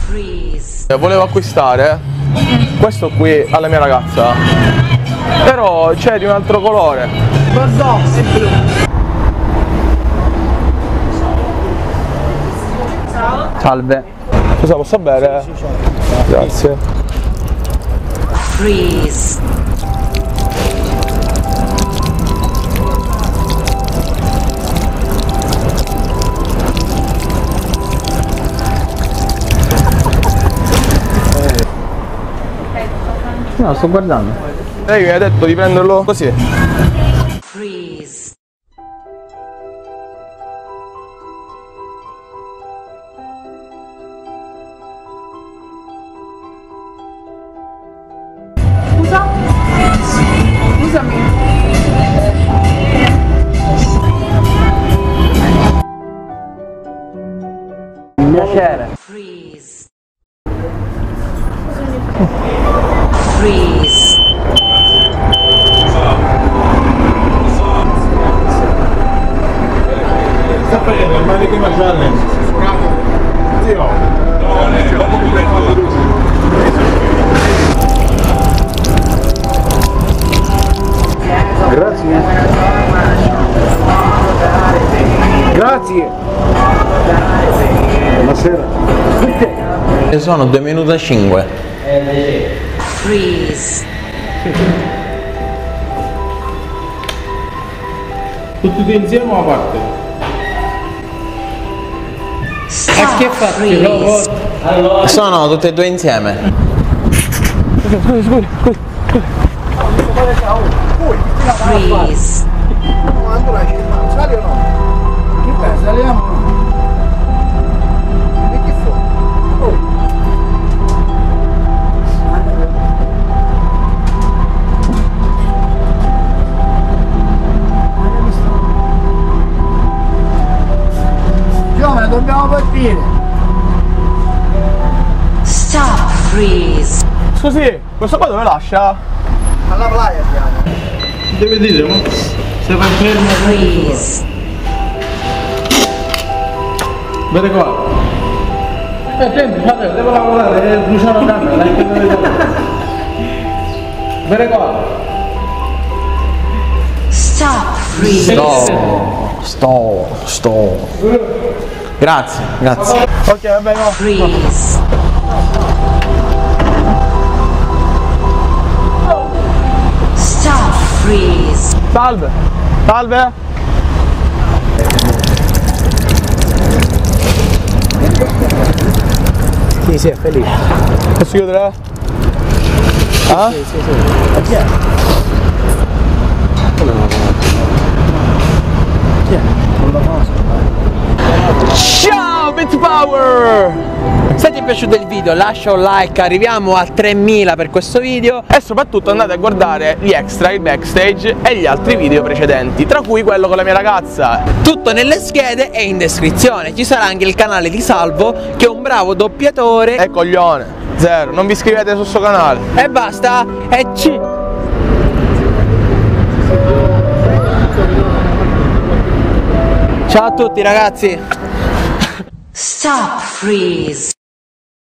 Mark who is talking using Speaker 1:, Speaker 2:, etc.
Speaker 1: Volevo acquistare questo qui alla mia ragazza, però c'è di un altro colore.
Speaker 2: Guarda, è blu.
Speaker 3: Salve.
Speaker 1: Scusa, posso bere?
Speaker 2: Sì, certo.
Speaker 1: Grazie.
Speaker 4: Freeze.
Speaker 3: No, sto guardando.
Speaker 1: Lei mi ha detto di prenderlo così.
Speaker 4: Freeze.
Speaker 2: Scusa? Scusami.
Speaker 3: Un piacere.
Speaker 4: Freeze. Freeze.
Speaker 5: Sta prendendo il manichino challenge. Zio. Grazie. Grazie. Buonasera.
Speaker 3: E sono 2 minuti e 5.
Speaker 4: Freeze.
Speaker 5: Tutti insieme o a parte?
Speaker 4: Stop.
Speaker 3: che fatti,
Speaker 4: Freeze.
Speaker 3: Sono tutte e due insieme.
Speaker 4: Freeze.
Speaker 2: Ancora sali o no? Che fai? Saliamo? E che fa? Oh. Giovane, dobbiamo partire.
Speaker 4: Stop. Freeze.
Speaker 1: Scusi, questo qua dove lascia?
Speaker 2: Alla playa siamo.
Speaker 5: Deve dire, no? Se va fermo.
Speaker 4: Freeze.
Speaker 5: Bene qua. Attenti, fratello, devo lavorare, bruciare la camera, dai che deve lavorare. Bene qua.
Speaker 4: Stop. Freeze.
Speaker 3: Sto. Grazie, grazie.
Speaker 1: Ok, va bene, no.
Speaker 4: Freeze. Stop. Freeze.
Speaker 1: Salve. Salve.
Speaker 2: Sì, sì, è felice.
Speaker 1: Posso chiudere? Ah?
Speaker 2: Sì, sì, sì. Chi è? Chi è? Non lo conosco.
Speaker 1: Ciao Bit Power!
Speaker 3: Se ti è piaciuto il video lascia un like, arriviamo a 3000 per questo video.
Speaker 1: E soprattutto andate a guardare gli extra, il backstage e gli altri video precedenti, tra cui quello con la mia ragazza.
Speaker 3: Tutto nelle schede e in descrizione. Ci sarà anche il canale di Salvo, che è un bravo doppiatore.
Speaker 1: E coglione, zero, non vi iscrivete sul suo canale.
Speaker 3: E basta, e ci... Ciao a tutti ragazzi.
Speaker 4: Stop. Freeze.